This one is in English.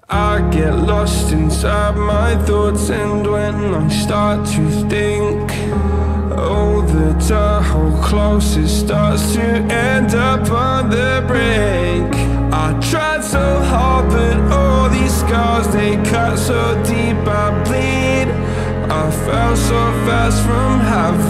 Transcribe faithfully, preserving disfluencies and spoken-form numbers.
I get lost inside my thoughts, and when I start to think, oh, the time how close it starts to end up on the brink. I tried so hard, but all these scars, they cut so deep I bleed. I fell so fast from having